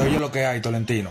oye lo que hay, Tolentino.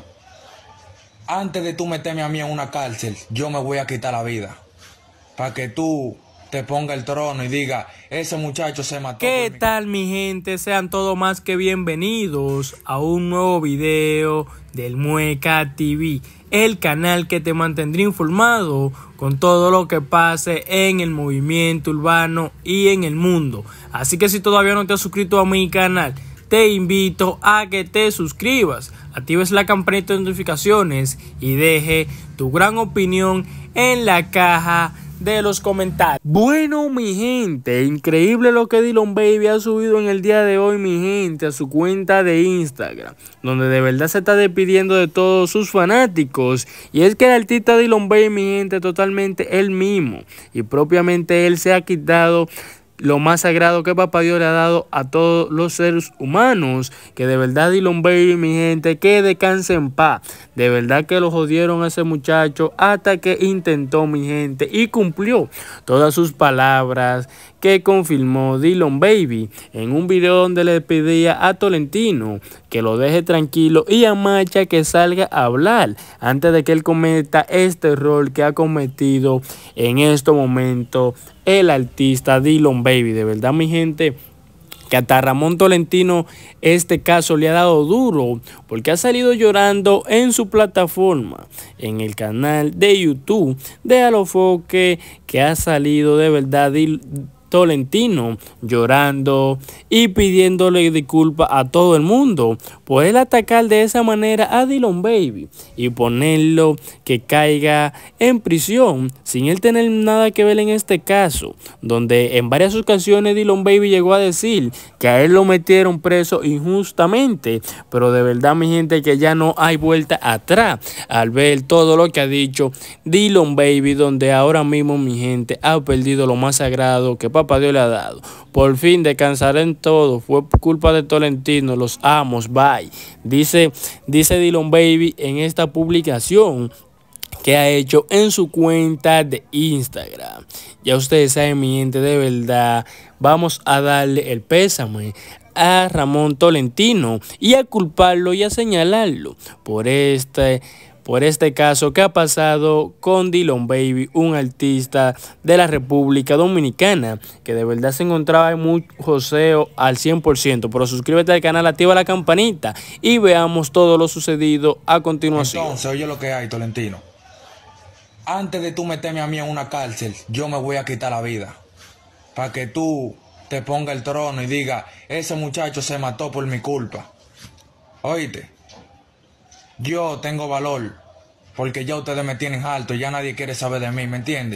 Antes de tú meterme a mí en una cárcel, yo me voy a quitar la vida. Para que tú te ponga el trono y diga, ese muchacho se mató. ¿Qué tal, mi gente? Sean todos más que bienvenidos a un nuevo video del Mueca TV, el canal que te mantendrá informado con todo lo que pase en el movimiento urbano y en el mundo. Así que si todavía no te has suscrito a mi canal, te invito a que te suscribas, actives la campanita de notificaciones y deje tu gran opinión en la caja de los comentarios. Bueno, mi gente, increíble lo que Dillon Baby ha subido en el día de hoy, mi gente, a su cuenta de Instagram, donde de verdad se está despidiendo de todos sus fanáticos. Y es que el artista Dillon Baby, mi gente, totalmente él mismo, y propiamente él se ha quitado lo más sagrado que Papá Dios le ha dado a todos los seres humanos. Que de verdad Dillon Baby, mi gente, que descanse en paz. De verdad que lo jodieron a ese muchacho hasta que intentó, mi gente, y cumplió todas sus palabras que confirmó Dillon Baby en un video donde le pedía a Tolentino que lo deje tranquilo y a Macha que salga a hablar antes de que él cometa este error que ha cometido en este momento el artista Dillon Baby. De verdad, mi gente, que hasta Ramón Tolentino este caso le ha dado duro, porque ha salido llorando en su plataforma, en el canal de YouTube de Alofoque, que ha salido de verdad Tolentino llorando y pidiéndole disculpas a todo el mundo por él atacar de esa manera a Dillon Baby y ponerlo que caiga en prisión sin él tener nada que ver en este caso, donde en varias ocasiones Dillon Baby llegó a decir que a él lo metieron preso injustamente, pero de verdad, mi gente, que ya no hay vuelta atrás al ver todo lo que ha dicho Dillon Baby, donde ahora mismo, mi gente, ha perdido lo más sagrado que Papá Dios le ha dado. Por fin descansaré en todo, fue culpa de Tolentino, los amos, bye. Dice Dillon Baby en esta publicación que ha hecho en su cuenta de Instagram. Ya ustedes saben, mi gente, de verdad, vamos a darle el pésame a Ramón Tolentino y a culparlo y a señalarlo por este caso que ha pasado con Dillon Baby, un artista de la República Dominicana que de verdad se encontraba en muy joseo al 100%. Pero suscríbete al canal, activa la campanita y veamos todo lo sucedido a continuación. Entonces, oye lo que hay, Tolentino. Antes de tú meterme a mí en una cárcel, yo me voy a quitar la vida. Para que tú te ponga el trono y diga, ese muchacho se mató por mi culpa. Oíste. Yo tengo valor, porque ya ustedes me tienen alto, ya nadie quiere saber de mí, ¿me entiendes?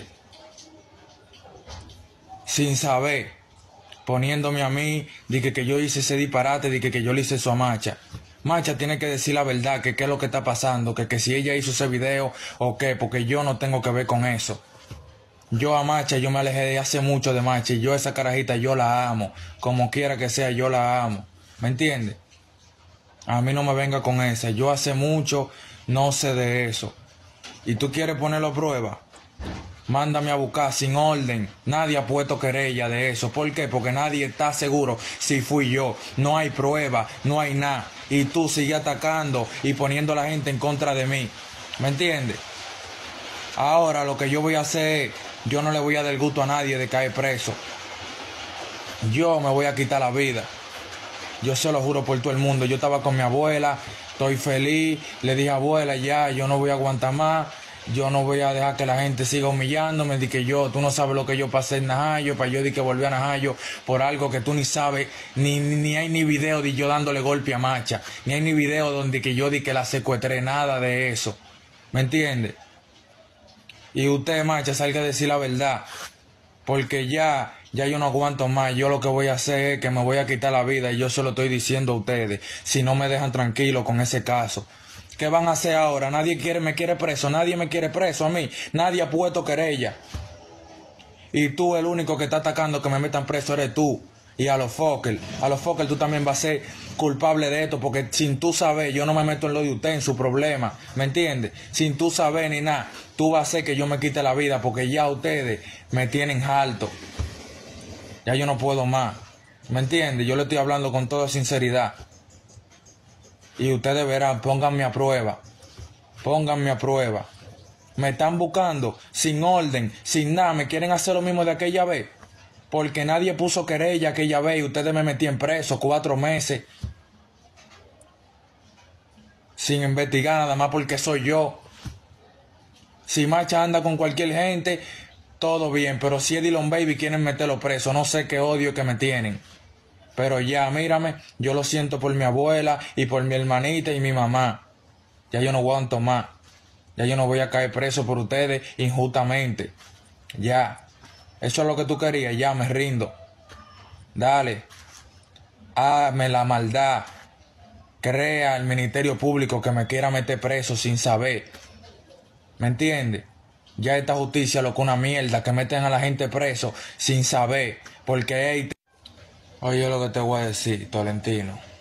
Sin saber, poniéndome a mí, dije que yo hice ese disparate, dije que yo le hice eso a Macha. Macha tiene que decir la verdad, que qué es lo que está pasando, que si ella hizo ese video o qué, porque yo no tengo que ver con eso. Yo a Macha, yo me alejé de hace mucho de Macha, y yo esa carajita, yo la amo, como quiera que sea, yo la amo, ¿me entiendes? A mí no me venga con esa. Yo hace mucho no sé de eso. ¿Y tú quieres ponerlo a prueba? Mándame a buscar sin orden. Nadie ha puesto querella de eso. ¿Por qué? Porque nadie está seguro si fui yo. No hay prueba, no hay nada. Y tú sigues atacando y poniendo a la gente en contra de mí. ¿Me entiendes? Ahora lo que yo voy a hacer, yo no le voy a dar gusto a nadie de caer preso. Yo me voy a quitar la vida. Yo se lo juro por todo el mundo. Yo estaba con mi abuela, estoy feliz. Le dije, abuela, ya, yo no voy a aguantar más. Yo no voy a dejar que la gente siga humillándome. Di que tú no sabes lo que yo pasé en Najayo. Para yo di que volví a Najayo por algo que tú ni sabes. Ni hay ni video de yo dándole golpe a Macha. Ni hay ni video donde que yo di que la secuestré. Nada de eso. ¿Me entiendes? Y usted, Macha, salga a decir la verdad. Porque ya yo no aguanto más. Yo lo que voy a hacer es que me voy a quitar la vida. Y yo se lo estoy diciendo a ustedes. Si no me dejan tranquilo con ese caso. ¿Qué van a hacer ahora? Nadie me quiere preso. Nadie me quiere preso a mí. Nadie ha puesto querella. Y tú, el único que está atacando que me metan preso eres tú. Y a los Fokker tú también vas a ser culpable de esto. Porque sin tú saber, yo no me meto en lo de usted, en su problema. ¿Me entiendes? Sin tú saber ni nada. Tú vas a hacer que yo me quite la vida. Porque ya ustedes me tienen alto. Ya yo no puedo más. ¿Me entiendes? Yo le estoy hablando con toda sinceridad. Y ustedes verán, pónganme a prueba. Pónganme a prueba. Me están buscando sin orden, sin nada. Me quieren hacer lo mismo de aquella vez. Porque nadie puso querella aquella vez y ustedes me metían preso 4 meses. Sin investigar nada más porque soy yo. Si Macha anda con cualquier gente, todo bien. Pero si Edilon Baby quieren meterlo preso, no sé qué odio que me tienen. Pero ya, mírame, yo lo siento por mi abuela y por mi hermanita y mi mamá. Ya yo no aguanto más. Ya yo no voy a caer preso por ustedes injustamente. Ya. Eso es lo que tú querías. Ya me rindo. Dale. Hazme la maldad. Crea el Ministerio Público que me quiera meter preso sin saber. ¿Me entiendes? Ya esta justicia lo que una mierda, que meten a la gente preso sin saber. Porque, hey, oye lo que te voy a decir, Tolentino.